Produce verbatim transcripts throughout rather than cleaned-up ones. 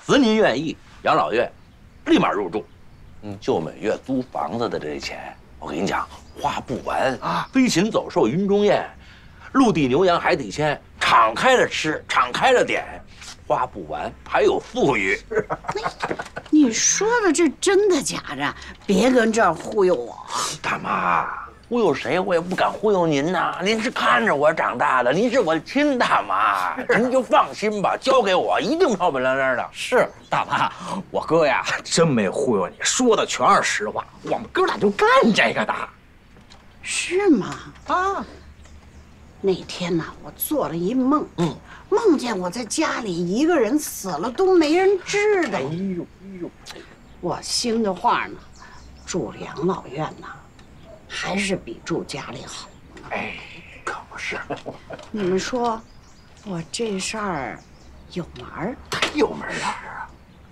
只您愿意，养老院立马入住。嗯，就每月租房子的这钱，我跟你讲，花不完啊！飞禽走兽云中雁，陆地牛羊海底鲜，敞开了吃，敞开了点，花不完，还有富裕。 你说的这真的假的？别跟这儿忽悠我！ 大妈，忽悠谁我也不敢忽悠您呐。您是看着我长大的，您是我的亲大妈，您就放心吧，交给我，一定漂漂亮亮的。 是大妈，我哥呀真没忽悠你，说的全是实话。我们哥俩就干这个的。 是吗？ 啊， 那天呢，我做了一梦， 嗯， 梦见我在家里一个人死了都没人知道。 哎呦哎呦， 我心的话呢，住养老院呢，还是比住家里好。 哎，可不是。 你们说，我这事儿有门儿？ 有门儿啊！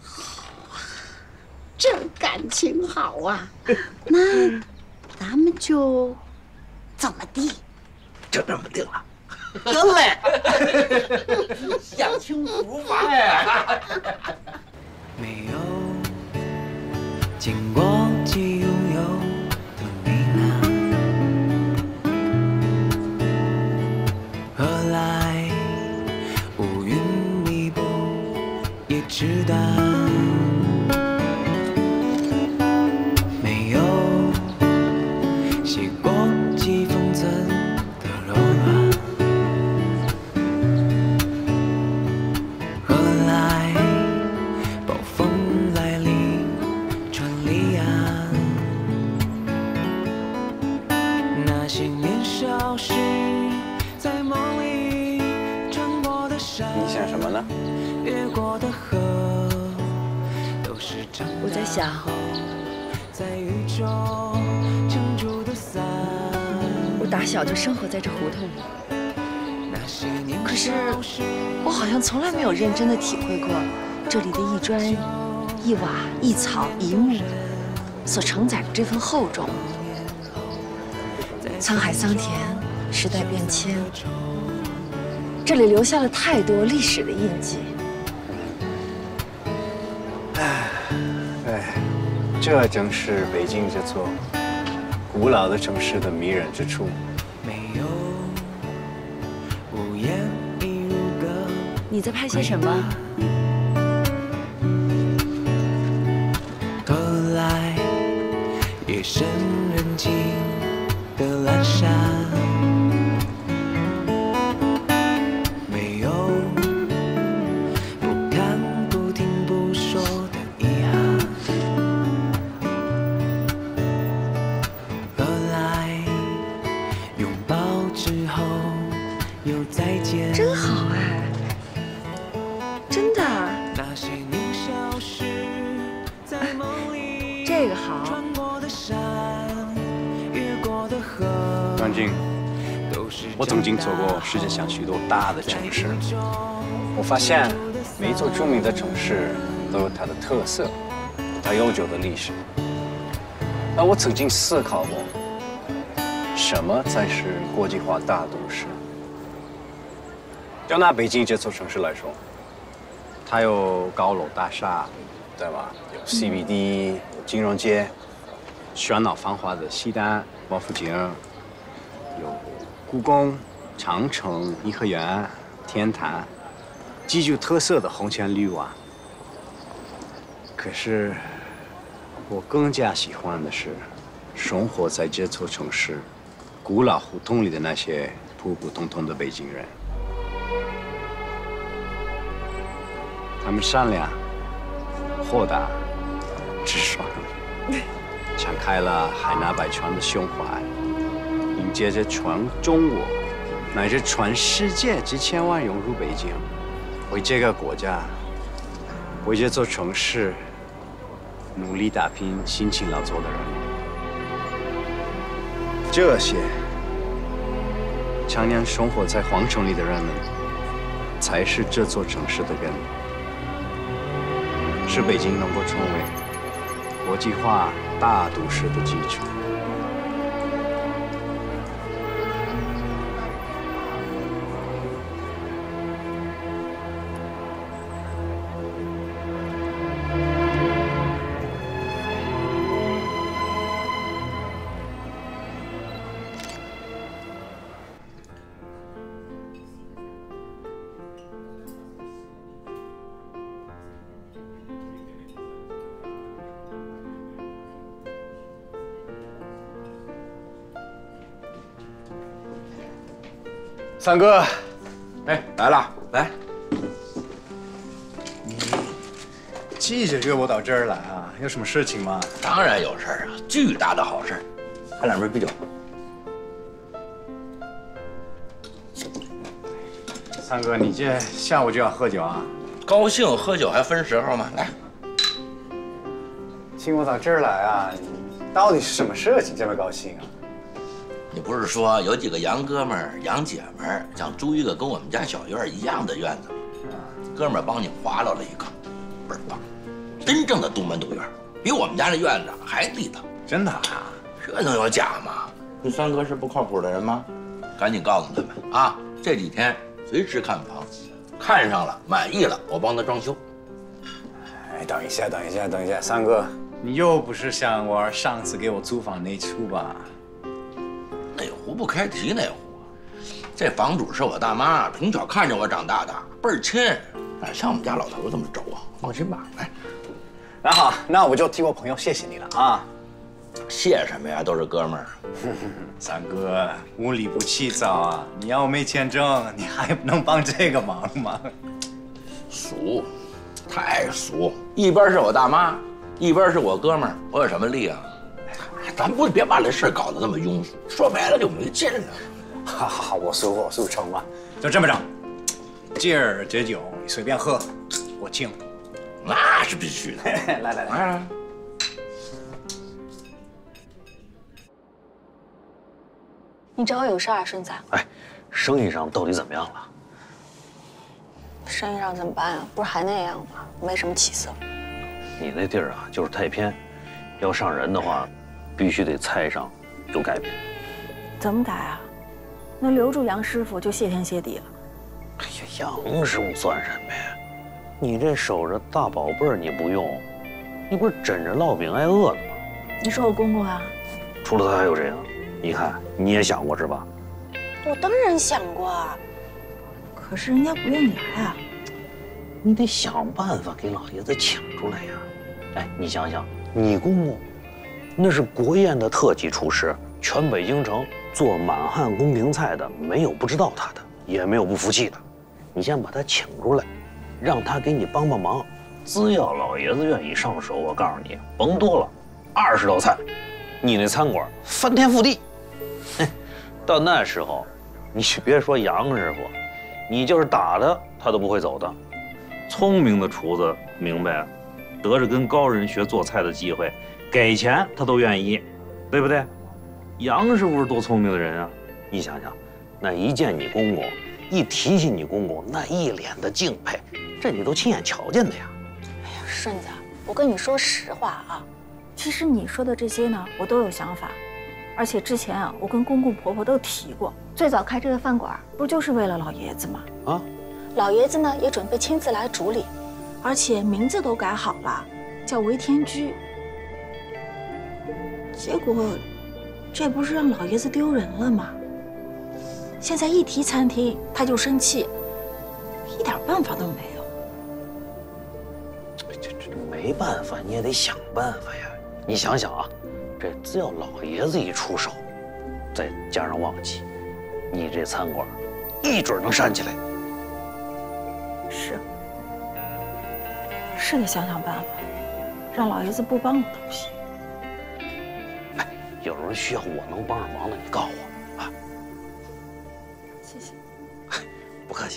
这感情好啊！那咱们就怎么地？ 就这么定了。 得嘞， 享清福吧。 没有经过即拥有的你呢？何来乌云密布也知道？没有洗过几分曾的柔软。何来暴风来临船离岸？那些年少时在梦里穿过的山， 你想什么呢？ 越过的河，都是长大我在想， 在雨中撑住的伞。 我打小就生活在这胡同里，可是我好像从来没有认真的体会过这里的一砖一瓦一草一木所承载的这份厚重。沧海桑田，时代变迁，这里留下了太多历史的印记。 哎，这正是北京这座古老的城市的迷人之处。 没有无言一如歌。 你在拍些什么？ 后来夜深人静的阑珊，没有不看不听不说的遗憾。后来拥抱之后又再见， 真好哎，真的。 那些年少时在梦里这个好。 穿过的山，越过的河。 张静，我曾经走过世界上许多大的城市，我发现每一座著名的城市都有它的特色，它悠久的历史。而我曾经思考过，什么才是国际化大都市？就拿北京这座城市来说，它有高楼大厦，对吧？有 C B D， 有金融街，喧闹繁华的西单、王府井，有故宫、长城、颐和园、天坛，极具特色的红墙绿瓦。可是，我更加喜欢的是，生活在这座城市古老胡同里的那些普普通通的北京人。他们善良、豁达、直爽，敞开了海纳百川的胸怀，迎接着全中国乃至全世界几千万涌入北京，为这个国家、为这座城市努力打拼、辛勤劳作的人。这些常年生活在皇城里的人们，才是这座城市的根。是北京能够成为国际化大都市的基础。 三哥， 哎，来了，来。 你记着约我到这儿来啊？有什么事情吗？ 当然有事儿啊，巨大的好事儿。来两杯啤酒。 三哥，你这下午就要喝酒啊？ 高兴喝酒还分时候吗？来， 请我到这儿来啊？你到底是什么事情这么高兴啊？ 你不是说有几个洋哥们儿、洋姐们儿想租一个跟我们家小院儿一样的院子吗？哥们儿帮你划拉了一个，倍儿棒，真正的独门独院，比我们家这院子还地道。 真的啊？ 这能有假吗？你三哥是不靠谱的人吗？赶紧告诉他们啊！这几天随时看房，看上了满意了，我帮他装修。 哎，等一下，等一下，等一下，三哥，你又不是像我上次给我租房那出吧？ 哪壶不开提哪壶啊！这房主是我大妈，从小看着我长大的，倍儿亲。哪像我们家老头这么轴啊？放心吧，来。 那好，那我就替我朋友谢谢你了啊。 谢什么呀？都是哥们儿。 三哥，无理不起早啊！你要没签证，你还能帮这个忙吗？ 俗，太俗。一边是我大妈，一边是我哥们儿，我有什么利啊？咱不别把这事搞得那么庸俗，说白了就没劲了。 好好好，我输我输成吧，就这么着。今儿这酒你随便喝，我敬。 那是必须的。 来来来。来你找我有事啊，顺子？ 哎，生意上到底怎么样了？ 生意上怎么办呀？不是还那样吗？没什么起色。 你那地儿啊，就是太偏，要上人的话，必须得菜上有改变。 怎么改啊？那留住杨师傅就谢天谢地了。 哎呀，杨师傅算什么呀？你这守着大宝贝儿你不用，你不是枕着烙饼挨饿的吗？ 你说我公公啊？ 除了他还有谁啊？你看，你也想过是吧？ 我当然想过啊， 可是人家不愿意来啊。 你得想办法给老爷子请出来呀。哎，你想想，你公公那是国宴的特级厨师，全北京城做满汉宫廷菜的没有不知道他的，也没有不服气的。你先把他请出来，让他给你帮帮忙。只要老爷子愿意上手，我告诉你，甭多了，二十道菜，你那餐馆翻天覆地。到那时候，你别说杨师傅，你就是打他，他都不会走的。聪明的厨子明白，得着跟高人学做菜的机会，给钱他都愿意，对不对？杨师傅是多聪明的人啊！你想想，那一见你公公，一提起你公公，那一脸的敬佩，这你都亲眼瞧见的呀。 哎呀，顺子，我跟你说实话啊， 其实你说的这些呢，我都有想法。而且之前啊，我跟公公婆婆都提过，最早开这个饭馆，不就是为了老爷子吗？ 啊， 老爷子呢也准备亲自来主理， 而且名字都改好了，叫维天居。结果，这不是让老爷子丢人了吗？现在一提餐厅，他就生气，一点办法都没有。 这这没办法，你也得想办法呀。你想想啊。这只要老爷子一出手，再加上旺季，你这餐馆一准能扇起来。 是，是得想想办法，让老爷子不帮我都不行。 哎，有人需要我能帮上忙的，你告诉我啊。 谢谢。 不客气。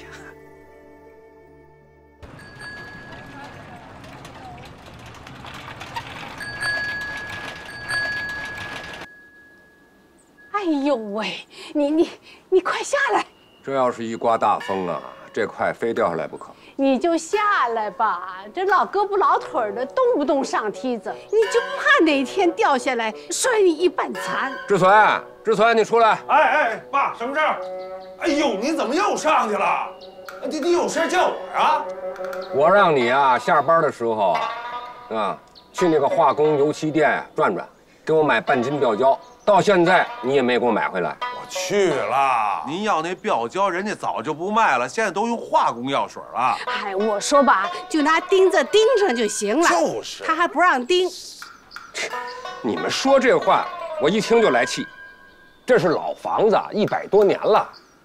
哎呦喂，你你你快下来！ 这要是一刮大风啊，这块非掉下来不可。 你就下来吧，这老胳膊老腿的，动不动上梯子，你就怕哪天掉下来摔你一半残。 志存，志存，你出来！ 哎哎，爸，什么事儿？哎呦，你怎么又上去了？你你有事叫我啊？ 我让你啊，下班的时候啊，啊，去那个化工油漆店转转，给我买半斤吊胶。到现在你也没给我买回来。 我去了，您要那吊胶，人家早就不卖了，现在都用化工药水了。 哎，我说吧，就拿钉子钉上就行了。 就是， 他还不让钉。 你们说这话，我一听就来气。这是老房子，一百多年了，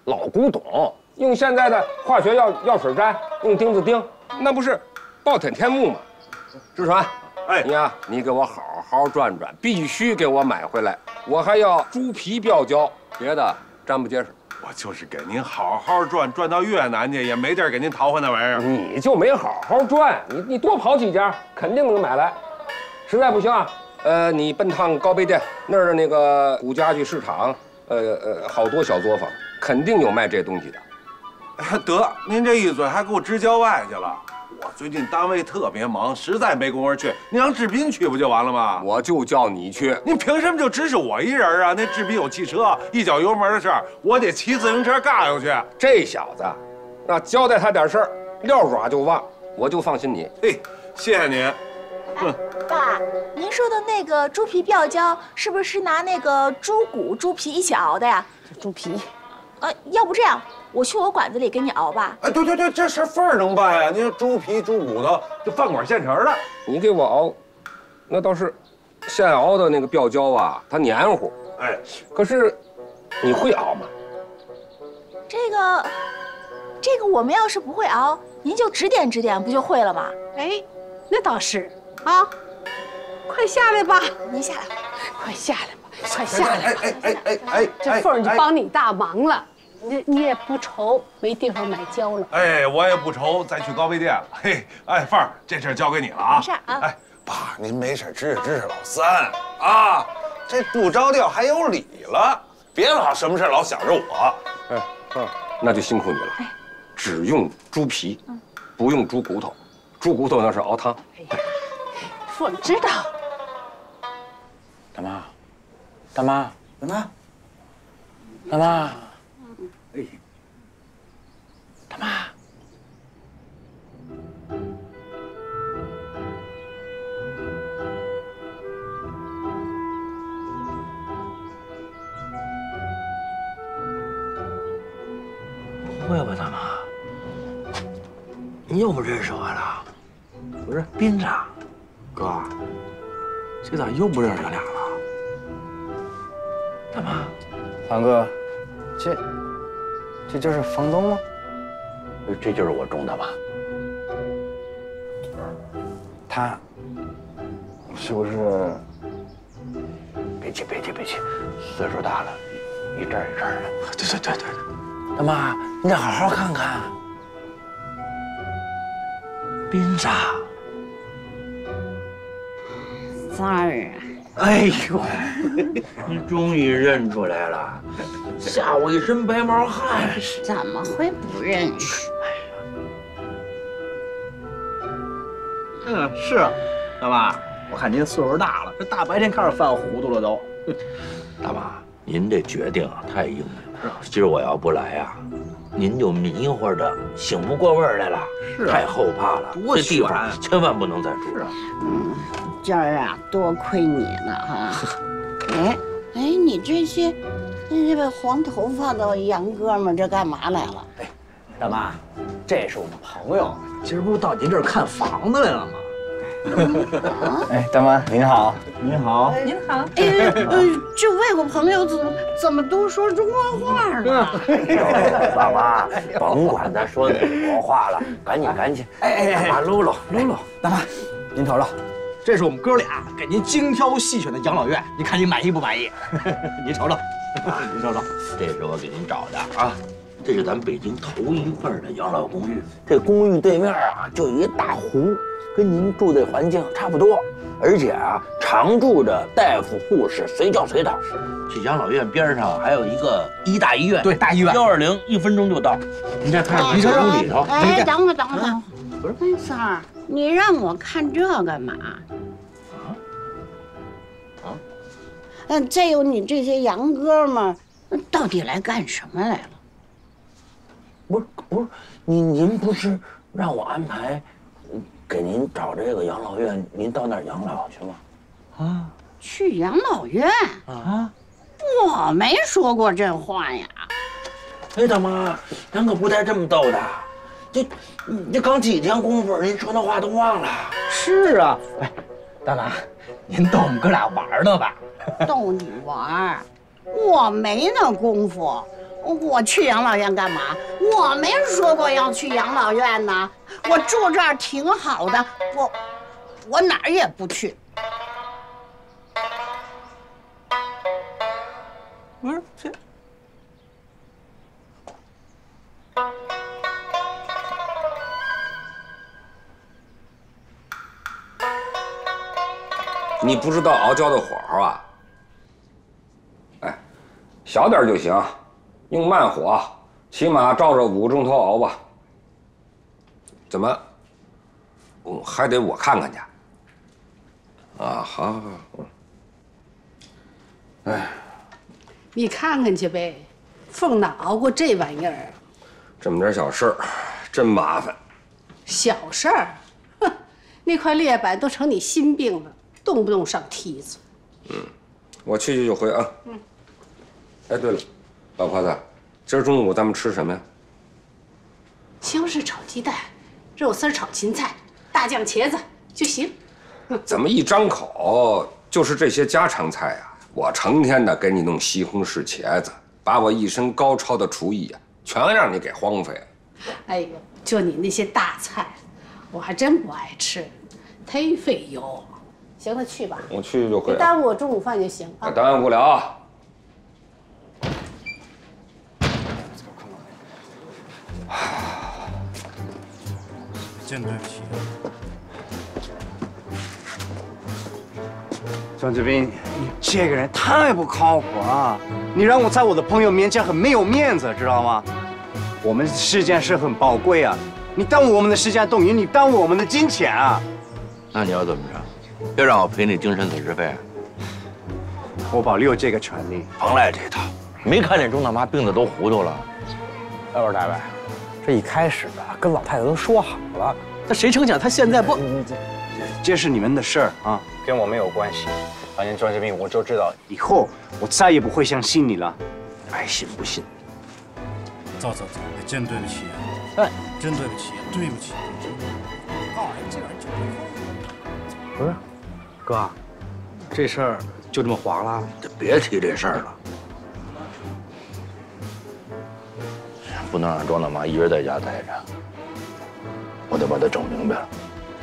老古董，用现在的化学药药水粘，用钉子钉，那不是暴殄天物吗？志传，哎，你啊，你给我好好转转，必须给我买回来。我还要猪皮吊胶，别的粘不结实。 我就是给您好好转，转到越南去，也没地儿给您淘换那玩意儿。 你就没好好转，你你多跑几家，肯定能买来。实在不行啊，呃，你奔趟高碑店那儿的那个古家具市场，呃呃，好多小作坊，肯定有卖这东西的。 得，您这一嘴还给我支郊外去了。我最近单位特别忙，实在没工夫去。你让志斌去不就完了吗？ 我就叫你去。 你凭什么就指使我一人啊？那志斌有汽车，一脚油门的事儿，我得骑自行车嘎过去。 这小子，那交代他点事儿，撂爪就忘，我就放心你。 嘿，谢谢您。 哼，爸，您说的那个猪皮吊胶，是不是拿那个猪骨、猪皮一起熬的呀？ 猪皮。 呃，要不这样，我去我馆子里给你熬吧。 哎，对对对，这事份儿能办呀！您猪皮、猪骨头，就饭馆现成的。 你给我熬，那倒是现熬的那个吊胶啊，它黏糊。 哎， 可是你会熬吗？ 这个，这个我们要是不会熬，您就指点指点，不就会了吗？ 哎，那倒是啊，快下来吧！ 您下来， 快下来吧，快下来吧！ 哎哎哎哎， 这凤儿就帮你大忙了。你你也不愁没地方买胶了， 哎，我也不愁再去高碑店了。嘿，哎，凤儿，这事儿交给你了啊。 没事啊。 哎，爸，您没事支持支持老三啊，这不着调还有理了，别老什么事老想着我。 哎，凤儿，那就辛苦你了。哎，只用猪皮，不用猪骨头，猪骨头那是熬汤。哎呀， 凤儿知道。 大妈，大妈， 大妈， 大妈。哎，大妈，不会吧，大妈？你又不认识我了？不是，斌子，哥，这咋又不认识咱俩了？大妈， 堂哥，这。这就是房东吗？ 这就是我种的吧？ 他是不是？ 别急，别急，别急，岁数大了，一阵一阵的。对对对对对，大妈，你得好好看看。斌子， 三儿啊！ 哎呦，你终于认出来了，吓我一身白毛汗。 怎么会不认识？ 嗯，是，大妈，我看您岁数大了，这大白天开始犯糊涂了都。 大妈，您这决定啊太英明了。今儿我要不来呀、啊，您就迷糊着醒不过味儿来了， 是、啊、 太后怕了。 多这地方千万不能再住。 是啊， 嗯。今儿啊，多亏你了哈！哎哎，你这些这个黄头发的洋哥们，这干嘛来了？ 哎，大妈，这是我们朋友，今儿不到您这儿看房子来了吗？哎，大妈您好，您好， 您好。 哎，呃，这外国朋友怎么怎么都说中国话呢？ 爸妈，甭管他说哪国话了，赶紧赶紧， 哎哎哎， 搂搂搂搂。 大妈，您瞅瞅。这是我们哥俩给您精挑细选的养老院，您看您满意不满意？您瞅瞅，您瞅瞅， 这是我给您找的啊，这是咱北京头一份的养老公寓。这公寓对面啊，就有一大湖，跟您住的环境差不多，而且啊，常住着大夫、护士，随叫随到。这养老院边上还有一个医大医院， 对，大医院， 幺二零一分钟就到。您再看看这屋里头。 哎，等会等会等会，不是，哎，三儿，你让我看这干嘛？嗯，再有你这些洋哥们，到底来干什么来了？ 不是不是，您您不是让我安排给您找这个养老院，您到那儿养老去吗？ 啊，去养老院啊？我没说过这话呀。 哎，大妈，咱可不带这么逗的。这这刚几天功夫，您说那话都忘了。 是啊，哎，大妈，您逗我们哥俩玩呢吧？ 逗你玩，我没那功夫。 我去养老院干嘛？我没说过要去养老院呢。我住这儿挺好的，我我哪儿也不去。 不是这。 你不知道熬胶的火候啊？哎，小点就行，用慢火，起码照着五个钟头熬吧。怎么？嗯，还得我看看去。啊，好，好，好。哎， 你看看去呗，凤哪熬过这玩意儿？ 这么点小事儿，真麻烦。 小事儿，哼，那块裂板都成你心病了。 动不动上梯子， 嗯，我去去就回啊。嗯。哎，对了，老婆子，今儿中午咱们吃什么呀？ 西红柿炒鸡蛋，肉丝炒芹菜，大酱茄子就行。 怎么一张口就是这些家常菜啊？我成天的给你弄西红柿茄子，把我一身高超的厨艺啊，全让你给荒废了。 哎呦，就你那些大菜，我还真不爱吃，忒费油。 行了，去吧。 我去就回。 别耽误我中午饭就行啊。 耽误不了。 真对不起。庄志斌，你这个人太不靠谱了！你让我在我的朋友面前很没有面子，知道吗？我们时间是很宝贵啊！你耽误我们的时间，等于你耽误我们的金钱啊！ 那你要怎么着？ 别让我赔你精神损失费， 我保留这个权利。 甭来这套，没看见钟大妈病得都糊涂了。 二位大伟，这一开始啊，跟老太太都说好了，那谁成想她现在不…… 这这是你们的事儿啊，跟我没有关系。反正庄志斌，我就知道以后我再也不会相信你了， 爱信不信。 走走走，真对不起，哎，真对不起，对不起。告诉人这个人就不是。 哥，这事儿就这么划了？ 就别提这事儿了，不能让庄大妈一人在家待着，我得把她整明白了。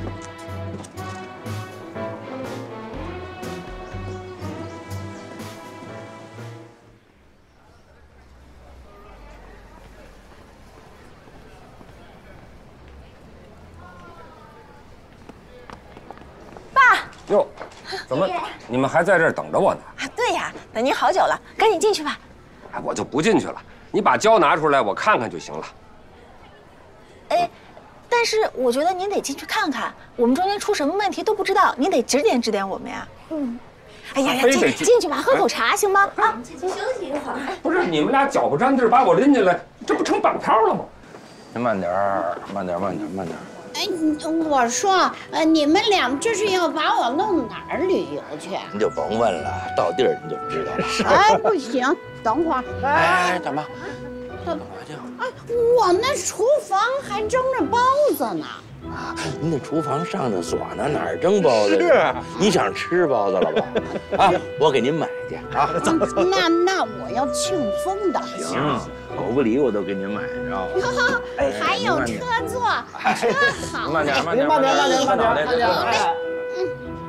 哟，怎么你们还在这儿等着我呢？ 啊，对呀，等您好久了，赶紧进去吧。 哎，我就不进去了，你把胶拿出来，我看看就行了。 哎，但是我觉得您得进去看看，我们中间出什么问题都不知道，您得指点指点我们呀。嗯。哎呀呀，进进去吧，喝口茶行吗？啊，进去休息一会儿。 不是你们俩脚不沾地儿把我拎进来，这不成绑票了吗？ 您慢点儿，慢点儿，慢点儿，慢点儿。 哎，我说，呃，你们俩这是要把我弄哪儿旅游去？ 你就甭问了，到地儿你就知道了。 哎，不行，等会儿。 哎，大妈， 干嘛去？哎，我那厨房还蒸着包子呢。 啊，您那厨房上着锁呢，哪儿蒸包子？是，你想吃包子了吧？啊，我给您买去啊。 那那我要庆丰的。 行，狗不理我都给您买着。 还有车坐，车好。 慢点，慢点， 慢点，慢点，慢点，慢点。 嗯。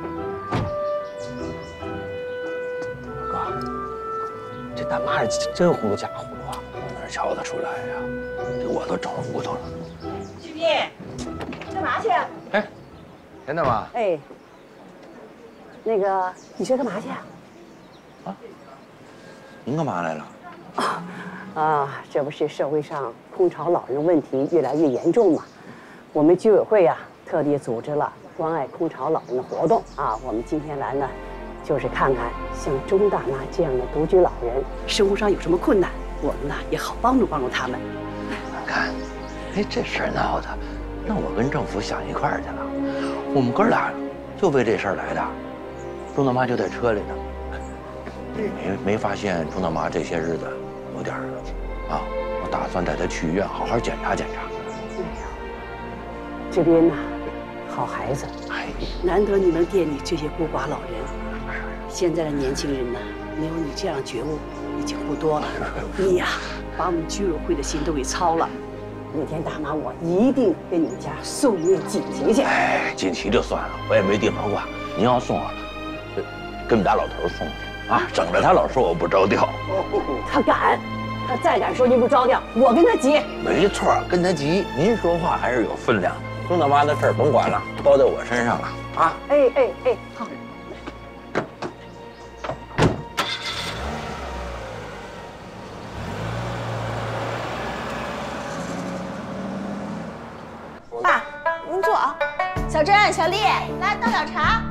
哥，这大妈是真糊涂假糊涂啊！ 我哪瞧得出来呀？给我都整糊涂了。 徐斌。 干嘛去？ 哎，陈大妈。 哎，那个，你去干嘛去？ 啊？您干嘛来了？ 啊，啊，这不是社会上空巢老人问题越来越严重嘛？我们居委会呀、啊，特地组织了关爱空巢老人的活动啊。我们今天来呢，就是看看像钟大妈这样的独居老人，生活上有什么困难，我们呢也好帮助帮助他们。 看，哎，这事儿闹的。 那我跟政府想一块儿去了，我们哥俩就为这事儿来的。钟大妈就在车里呢，没没发现钟大妈这些日子有点儿啊，我打算带她去医院好好检查检查。 哎呀，这边呢，好孩子，哎，难得你能惦记这些孤寡老人。现在的年轻人呢，没有你这样觉悟已经不多了。你呀， 把我们居委会的心都给操了。那天大妈我一定给你们家送一个锦旗去。 哎，锦旗就算了，我也没地方挂。您要送啊，跟我们家老头送去啊，省得他老说我不着调。 他敢，他再敢说您不着调，我跟他急。 没错，跟他急。您说话还是有分量。孙大妈的事儿甭管了，包在我身上了啊！ 哎哎哎，好。 爸，您坐啊。小珍、小丽，来倒点茶。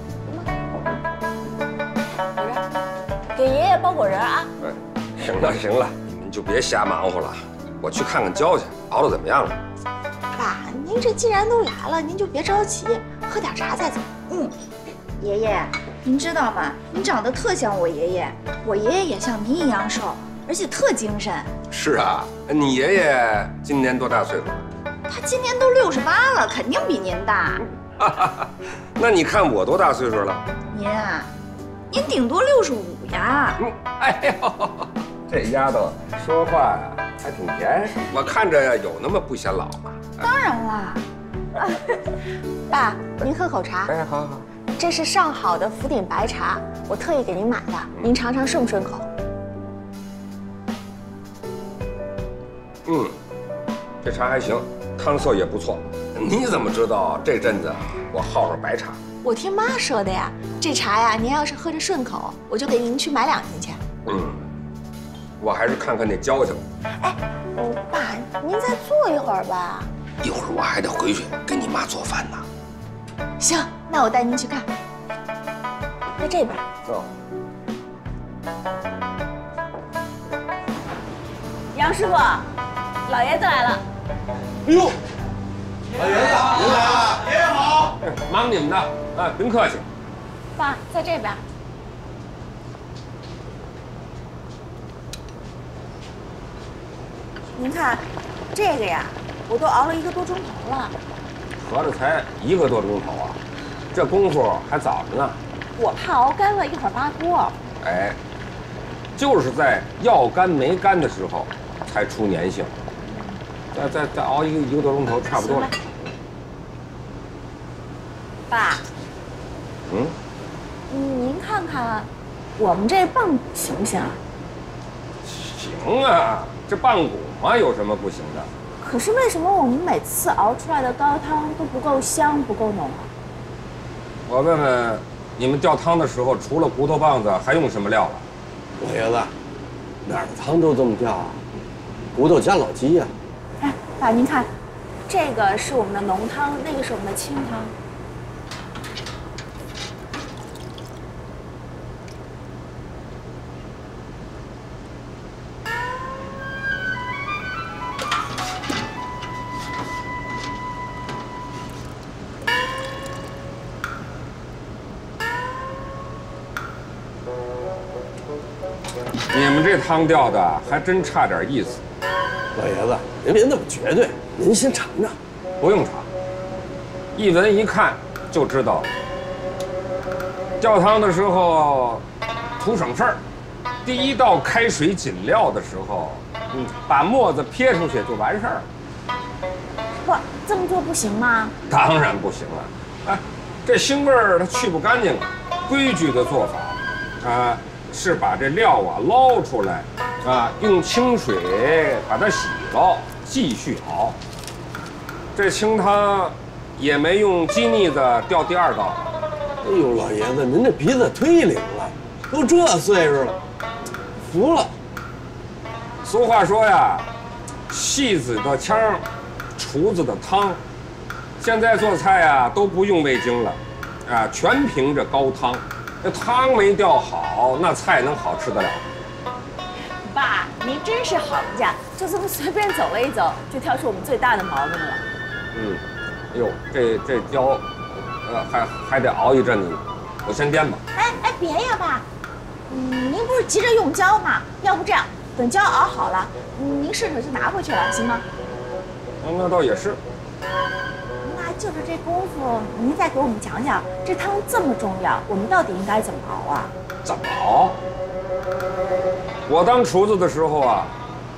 给爷爷包果仁啊。 哎，行了行了，你们就别瞎忙活了，我去看看娇去，熬得怎么样了？ 爸，您这既然都来了，您就别着急，喝点茶再走。嗯， 爷爷，您知道吗？您长得特像我爷爷，我爷爷也像您一样瘦，而且特精神。 是啊，你爷爷今年多大岁数？ 他今年都六十八了，肯定比您大。 那你看我多大岁数了？ 您啊，您顶多六十五呀。 嗯，哎呦，这丫头说话呀还挺甜，我看着有那么不显老吗？ 当然啦。 爸，您喝口茶。 哎，好好。 这是上好的福鼎白茶，我特意给您买的，您尝尝顺不顺口？ 嗯，这茶还行，汤色也不错。你怎么知道这阵子我好上白茶？ 我听妈说的呀。这茶呀，您要是喝着顺口，我就给您去买两斤去。 嗯，我还是看看那娇去了。 哎，爸，您再坐一会儿吧。 一会儿我还得回去给你妈做饭呢。 行，那我带您去看。在这边。 走。 杨师傅，老爷子来了。 哎呦，老爷子您来了，爷爷好。忙你们的，啊，别客气。 爸，在这边。您看，这个呀，我都熬了一个多钟头了。 合着才一个多钟头啊，这功夫还早着呢。 我怕熬干了，一会儿扒锅。 哎，就是在要干没干的时候才出粘性。再再再熬一个一个多钟头，差不多了。 爸， 嗯， 您看看，我们这棒骨行不行啊？ 行啊，这棒骨嘛，有什么不行的？ 可是为什么我们每次熬出来的高汤都不够香，不够浓啊？ 我问问，你们吊汤的时候，除了骨头棒子，还用什么料了？ 老爷子，哪儿的汤都这么吊啊？骨头加老鸡呀。 哎，爸，您看，这个是我们的浓汤，那个是我们的清汤。 你们这汤吊的还真差点意思。 老爷子，您别那么绝对，您先尝尝。 不用尝，一闻一看就知道了。吊汤的时候图省事儿，第一道开水紧料的时候，嗯，把沫子撇出去就完事儿了。 不，这么做不行吗？ 当然不行了。哎，这腥味儿它去不干净啊。规矩的做法，啊。是把这料啊捞出来，啊，用清水把它洗了，继续熬。这清汤也没用鸡腻子吊第二道。 哎呦，老爷子，您这鼻子忒灵了，都这岁数了，服了。 俗话说呀，戏子的腔，厨子的汤。现在做菜呀都不用味精了，啊，全凭着高汤。那汤没吊好，那菜能好吃得了？ 爸，您真是好人家，就这么随便走了一走，就挑出我们最大的毛病了。 嗯，哎呦，这这胶，呃，还还得熬一阵子呢。我先颠吧。 哎哎，别呀，爸，嗯，您不是急着用胶吗？要不这样，等胶熬好了，您顺手就拿回去了，行吗？ 嗯，那倒也是。 那就是这功夫，您再给我们讲讲，这汤这么重要，我们到底应该怎么熬啊？ 怎么熬？我当厨子的时候啊，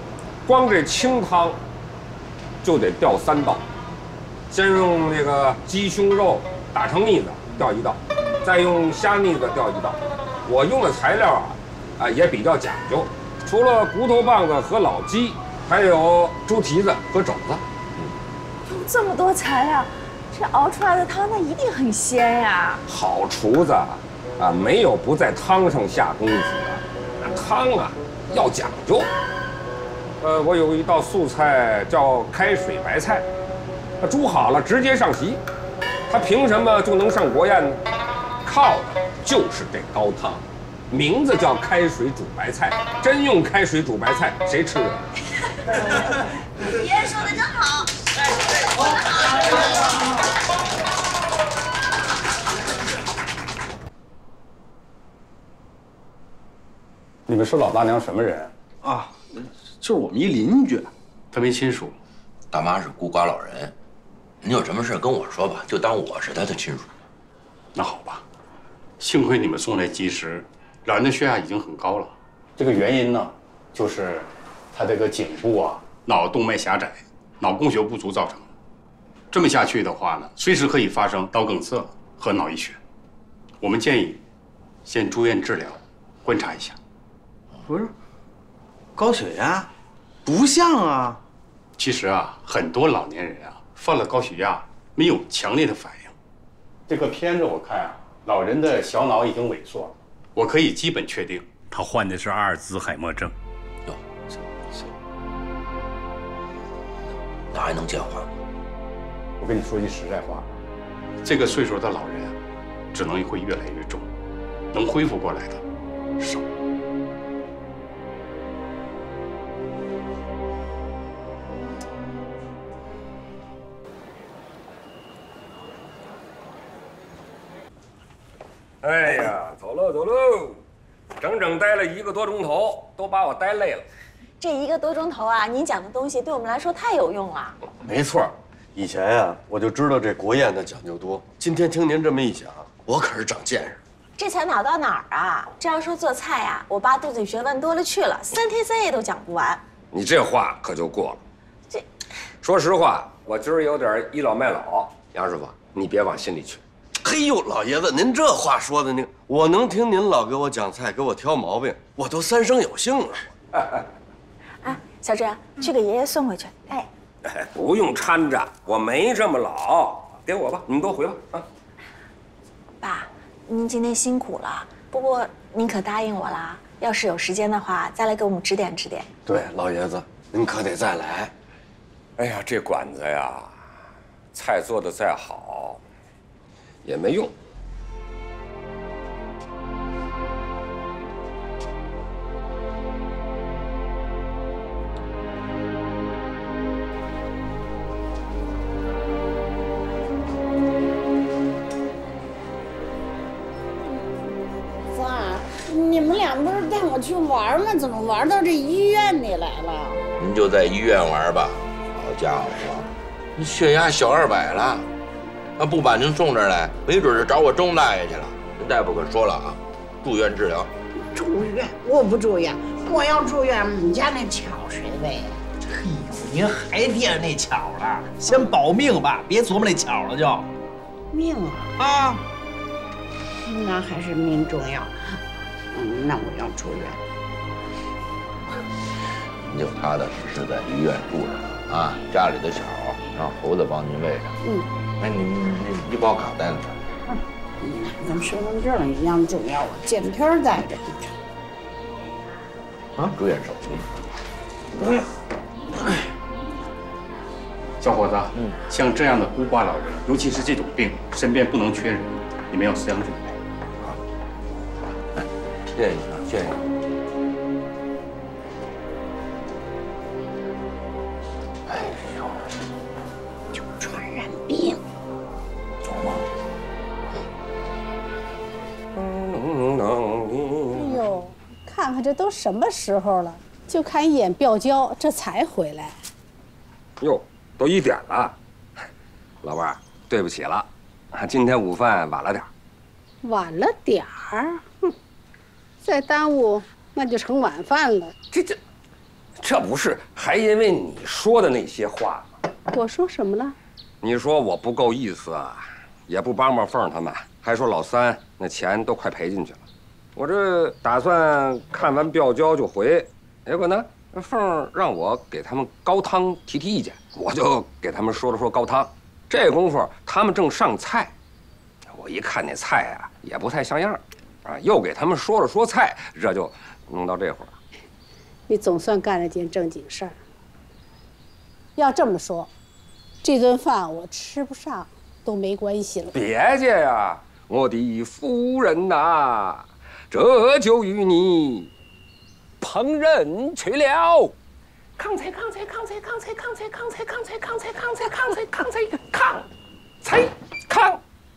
光这清汤就得吊三道，先用那个鸡胸肉打成腻子吊一道，再用虾腻子吊一道。我用的材料啊，啊也比较讲究，除了骨头棒子和老鸡，还有猪蹄子和肘子。 用这么多材料，这熬出来的汤那一定很鲜呀。 好厨子啊，没有不在汤上下功夫的。那汤啊要讲究。呃，我有一道素菜叫开水白菜，那煮好了直接上席，它凭什么就能上国宴呢？靠的就是这高汤，名字叫开水煮白菜，真用开水煮白菜，谁吃啊？ 爷爷说的真好。 你们是老大娘什么人啊？就是我们一邻居， 她没亲属。 大妈是孤寡老人，你有什么事跟我说吧，就当我是她的亲属。 那好吧，幸亏你们送来及时，老人的血压已经很高了。这个原因呢，就是他这个颈部啊脑动脉狭窄，脑供血不足造成的。这么下去的话呢，随时可以发生脑梗塞和脑溢血。我们建议先住院治疗，观察一下。 不是。高血压，不像啊。 其实啊，很多老年人啊犯了高血压没有强烈的反应。这个片子我看啊，老人的小脑已经萎缩了，我可以基本确定他患的是阿尔兹海默症。 哟，那还能见缓吗？ 我跟你说句实在话，这个岁数的老人啊，只能会越来越重，能恢复过来的少。 哎呀，走喽走喽，整整待了一个多钟头，都把我待累了。 这一个多钟头啊，您讲的东西对我们来说太有用了。 没错，以前呀我就知道这国宴的讲究多，今天听您这么一讲，我可是长见识。 这才哪到哪儿啊？这要说做菜啊，我爸肚子里学问多了去了，三天三夜都讲不完。 你这话可就过了。 这， 说实话，我今儿有点倚老卖老，杨师傅，你别往心里去。 嘿呦，老爷子，您这话说的，那我能听您老给我讲菜，给我挑毛病，我都三生有幸了。 哎，小志，去给爷爷送回去。哎， 哎，不用搀着，我没这么老，给我吧，你们都回吧。啊， 爸，您今天辛苦了，不过您可答应我啦，要是有时间的话，再来给我们指点指点。 对，老爷子，您可得再来。 哎呀，这馆子呀，菜做的再好，也没用。 爸，你们俩不是带我去玩吗？怎么玩到这医院里来了？ 您就在医院玩吧。好家伙，你血压小二百了。那不把您送这儿来，没准是找我钟大爷去了。这大夫可说了啊，住院治疗。 住院？我不住院，我要住院，我们家那巧谁喂呀？ 嘿呦，您还惦着那巧了？先保命吧，别琢磨那巧了就。 命啊！啊，那还是命重要。嗯，那我要住院。 您就踏踏实实在医院住着呢啊，家里的巧让猴子帮您喂着。嗯。哎，你你你把我卡带了吗？ 嗯，跟身份证一样重要啊，剪片带着。 啊，住院手续。 不用。 小伙子，嗯，像这样的孤寡老人，尤其是这种病，身边不能缺人，你们要思想准备。 啊，哎，谢谢你啊，谢谢你。哎呦， 就传染病。 哎呦，看看这都什么时候了，就看一眼表胶，这才回来。 哟，都一点了，老伴儿，对不起了，今天午饭晚了点儿。 晚了点儿，哼，再耽误那就成晚饭了。 这这， 这不是还因为你说的那些话吗？ 我说什么了？ 你说我不够意思啊，也不帮帮凤他们，还说老三那钱都快赔进去了。我这打算看完标交就回，结果呢，凤让我给他们高汤提提意见，我就给他们说了说高汤。这功夫他们正上菜，我一看那菜啊也不太像样，啊，又给他们说了说菜，这就弄到这会儿。 你总算干了件正经事儿。要这么说，这顿饭我吃不上都没关系了。 别介呀，我的夫人呐、啊，这就与你烹饪去了。 炕菜，炕菜，炕菜，炕菜，炕菜，炕菜，炕菜，炕菜，炕菜，炕菜，炕菜，炕菜，炕。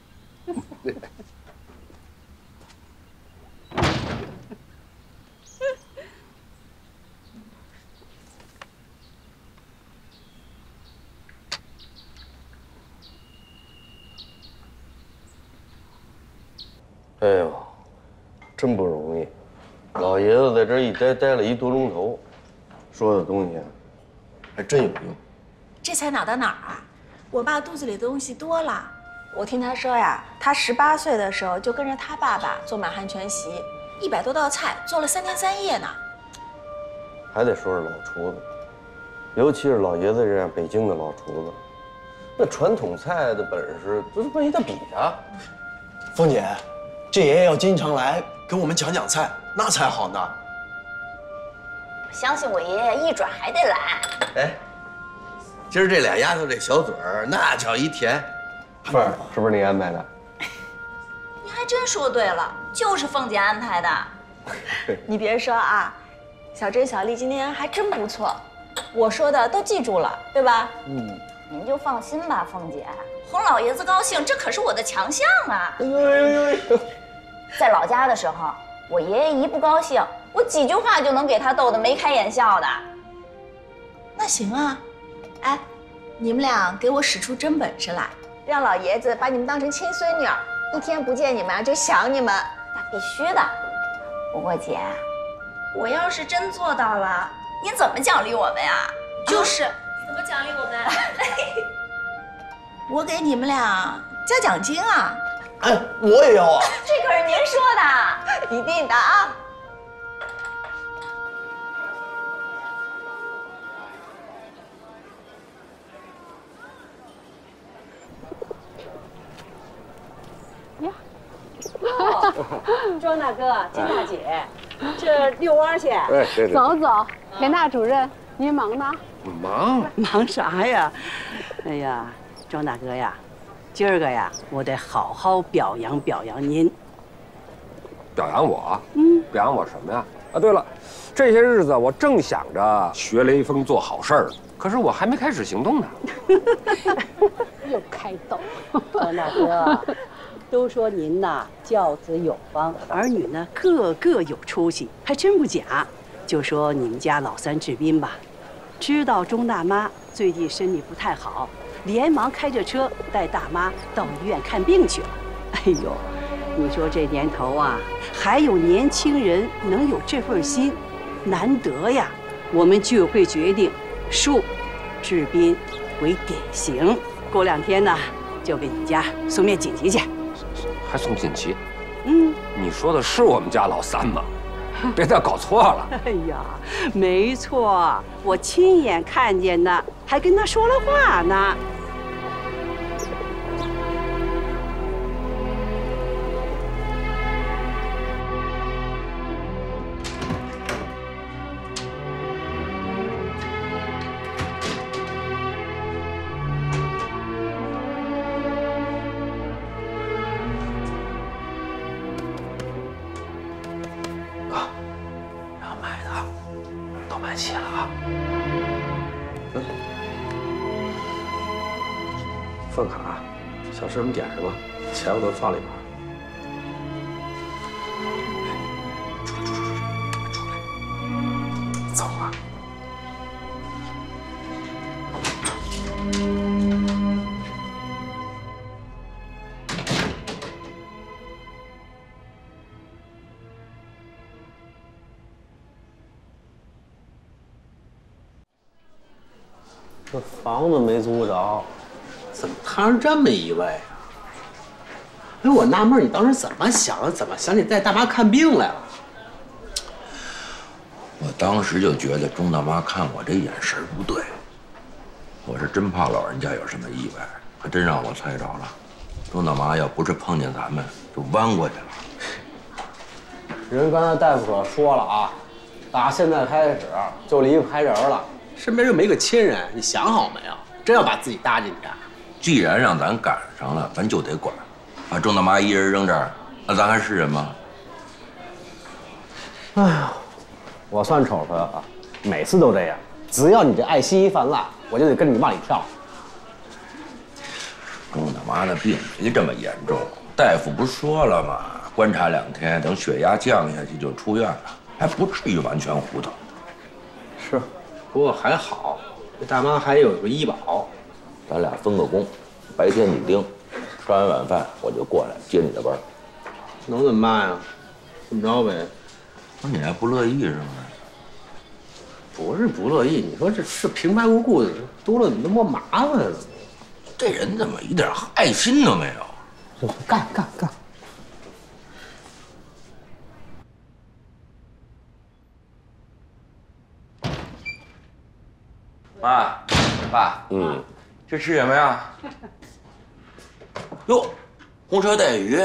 哎呦，真不容易！老爷子在这一待待了一多钟头，说的东西还真有用。 这才哪到哪儿啊？我爸肚子里的东西多了。我听他说呀，他十八岁的时候就跟着他爸爸做满汉全席，一百多道菜，做了三天三夜呢。 还得说是老厨子，尤其是老爷子这样北京的老厨子，那传统菜的本事不是没得比的。 凤姐。这爷爷要经常来跟我们讲讲菜，那才好呢。 相信我爷爷一转还得来。 哎，今儿这俩丫头这小嘴儿，那叫一甜。凤儿，是不是你安排的？ 你还真说对了，就是凤姐安排的。 你别说啊，小珍、小丽今天还真不错，我说的都记住了，对吧？ 嗯，您就放心吧，凤姐，哄老爷子高兴，这可是我的强项啊。 哎呦呦呦呦！ 在老家的时候，我爷爷一不高兴，我几句话就能给他逗得眉开眼笑的。 那行啊，哎，你们俩给我使出真本事来，让老爷子把你们当成亲孙女儿，一天不见你们啊就想你们。 那必须的。不过姐，我要是真做到了，您怎么奖励我们呀？ 就是， 怎么奖励我们？ 我给你们俩加奖金啊！ 哎，我也要啊！ 这可是您说的， 一定的啊！ 呀，庄大哥、金大姐，这遛弯去？ 哎，对对。 走走，田大主任，您忙呢？ 忙忙啥呀？哎呀，庄大哥呀，今儿个呀，我得好好表扬表扬您。 表扬我？嗯，表扬我什么呀？啊，对了，这些日子我正想着学雷锋做好事儿，可是我还没开始行动呢。 又开逗。 庄大哥，都说您呐教子有方，儿女呢个个有出息，还真不假。就说你们家老三志斌吧。知道钟大妈最近身体不太好，连忙开着车带大妈到医院看病去了。哎呦，你说这年头啊，还有年轻人能有这份心，难得呀！我们居委会决定树志斌为典型，过两天呢就给你家送面锦旗去。 还送锦旗？ 嗯， 你说的是我们家老三吗？别再搞错了！ 哎呀，没错，我亲眼看见的，还跟他说了话呢。 谢了啊！ 饭卡，小吃我们点上吧，钱我都放里边。出来，出来，出来，出来！走啊！ 这房子没租着， 怎么摊上这么一位啊？哎，我纳闷，你当时怎么想的？怎么想起带大妈看病来了？ 我当时就觉得钟大妈看我这眼神不对，我是真怕老人家有什么意外，还真让我猜着了。钟大妈要不是碰见咱们，就弯过去了。 人刚才大夫可说了啊，打现在开始就离不开人了， 身边又没个亲人，你想好没有？真要把自己搭进去？ 既然让咱赶上了，咱就得管。把钟大妈一人扔这儿，那咱还是人吗？ 哎呀，我算瞅他啊，每次都这样，只要你这爱心一泛滥，我就得跟你往里跳。 钟大妈的病没这么严重，大夫不是说了吗？观察两天，等血压降下去就出院了，还不至于完全糊涂。 是，不过还好，这大妈还有个医保。 咱俩分个工，白天你盯，吃完晚饭我就过来接你的班。 能怎么办呀？这么着呗。 那你还不乐意是吗？ 不是不乐意，你说这是平白无故的多了那么麻烦了。 这人怎么一点爱心都没有？ 干干干！ 妈，爸，嗯，这吃什么呀？哟，红烧带鱼。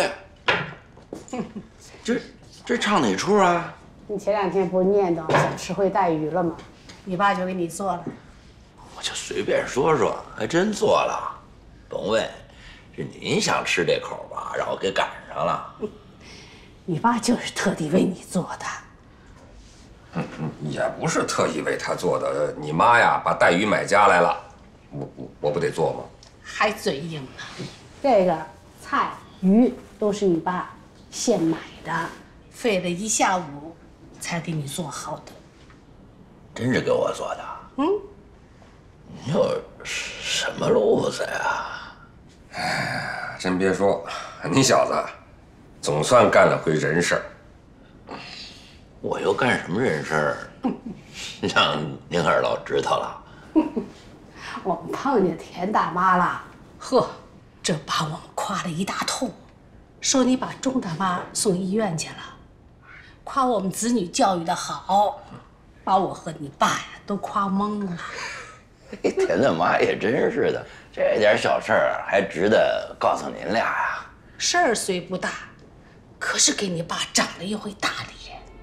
这这唱哪出啊？ 你前两天不是念叨想吃回带鱼了吗？你爸就给你做了。 我就随便说说，还真做了。甭问，是您想吃这口吧，让我给赶上了。 你爸就是特地为你做的。 嗯嗯，也不是特意为他做的。你妈呀，把带鱼买家来了，我我我不得做吗？ 还嘴硬呢。这个菜鱼都是你爸现买的，费了一下午才给你做好的。 真是给我做的？嗯。你有什么路子呀？ 哎，真别说，你小子总算干了回人事儿。 我又干什么人事儿，让您二老知道了？ 我们碰见田大妈了，呵，这把我们夸了一大通，说你把钟大妈送医院去了，夸我们子女教育的好，把我和你爸呀都夸懵了。 田大妈也真是的，这点小事儿还值得告诉您俩呀？ 事儿虽不大，可是给你爸长了一回大脸。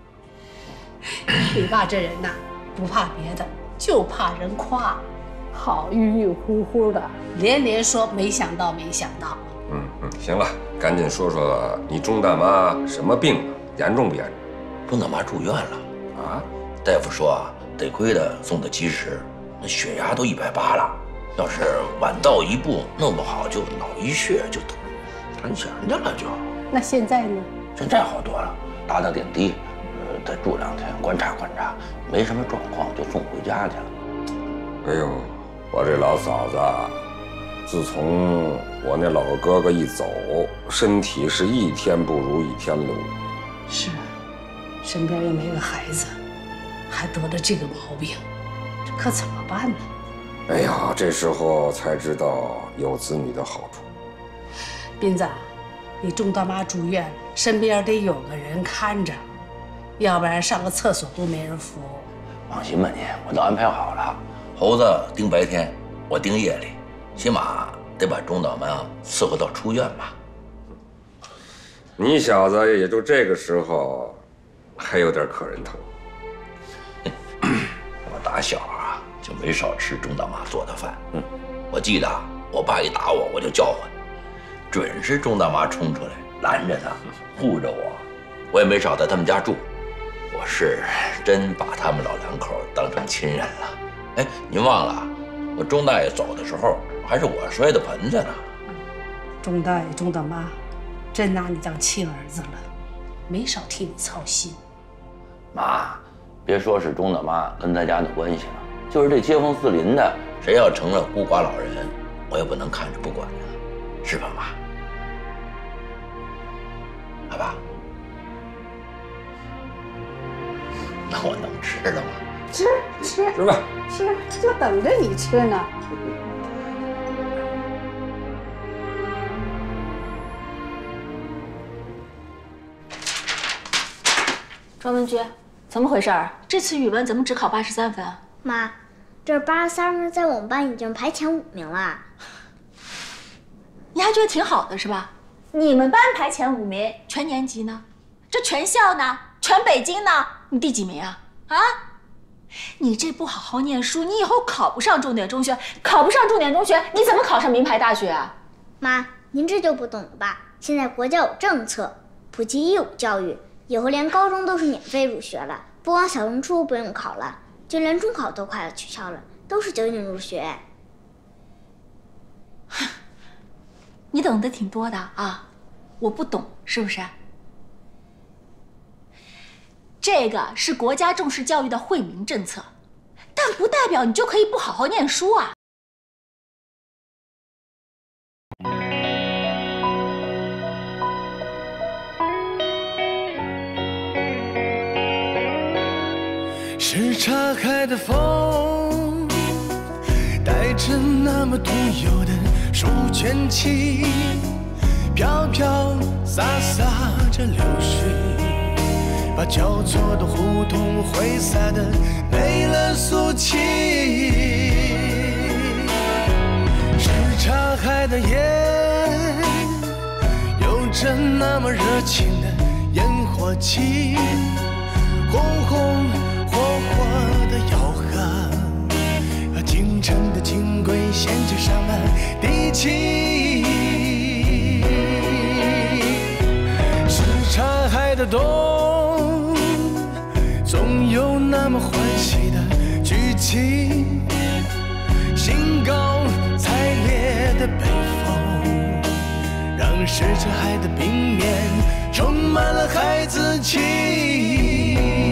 你爸这人呐，不怕别的，就怕人夸，好晕晕乎乎的，连连说没想到，没想到。 嗯嗯，行了，赶紧说说你钟大妈什么病啊？严重不严重？ 钟大妈住院了啊！大夫说啊，得亏的送的及时，那血压都一百八了，要是晚到一步，弄不好就脑溢血，就瘫弦去了就。 那现在呢？ 现在好多了，打打点滴。再住两天，观察观察，没什么状况就送回家去了。 哎呦，我这老嫂子，自从我那老哥哥一走，身体是一天不如一天喽。 是，身边又没个孩子，还得了这个毛病，这可怎么办呢？ 哎呀，这时候才知道有子女的好处。 斌子，你钟大妈住院，身边得有个人看着。要不然上个厕所都没人扶。 放心吧您，我都安排好了。猴子盯白天，我盯夜里，起码得把钟大妈伺候到出院吧。 你小子也就这个时候还有点可人疼。 我打小啊就没少吃钟大妈做的饭。嗯，我记得我爸一打我，我就叫唤，准是钟大妈冲出来拦着他，护着我。我也没少在他们家住。我是真把他们老两口当成亲人了。哎，您忘了，我钟大爷走的时候还是我摔的盆子呢。 钟大爷、钟大妈，真拿你当亲儿子了，没少替你操心。 妈，别说是钟大妈跟咱家的关系了，就是这街坊四邻的，谁要成了孤寡老人，我也不能看着不管呀，是吧，妈？好吧。那我能吃了吗？ 吃吃吃吧， 吃，就等着你吃呢。 庄文菊，怎么回事儿？这次语文怎么只考八十三分？ 妈，这八十三分在我们班已经排前五名了。 你还觉得挺好的是吧？你们班排前五名，全年级呢？这全校呢？全北京呢？你第几名啊？啊？你这不好好念书，你以后考不上重点中学，考不上重点中学，你怎么考上名牌大学啊？ 妈，您这就不懂了吧？现在国家有政策，普及义务教育，以后连高中都是免费入学了，不光小升初不用考了，就连中考都快要取消了，都是九年入学。 你懂得挺多的啊，我不懂是不是？这个是国家重视教育的惠民政策，但不代表你就可以不好好念书啊。 是茶海的风，带着那么独有的书卷气，飘飘洒洒着流水，把交错的胡同挥洒的没了俗气。是茶海的夜，有着那么热情的烟火气，红红火火的吆喝，和京城的金龟衔接上了地气。是茶海的冬，总有那么欢喜的剧情，兴高采烈的北风，让是茶海的冰面充满了孩子气。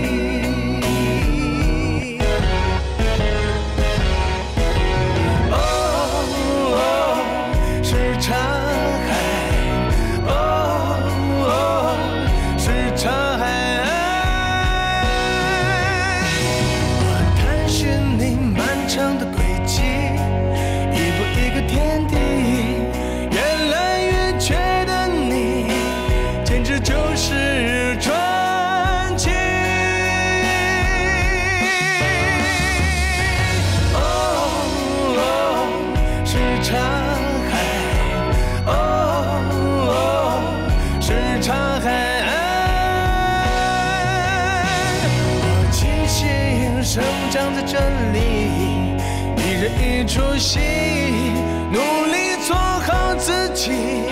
生长在这里，一人一出戏，努力做好自己。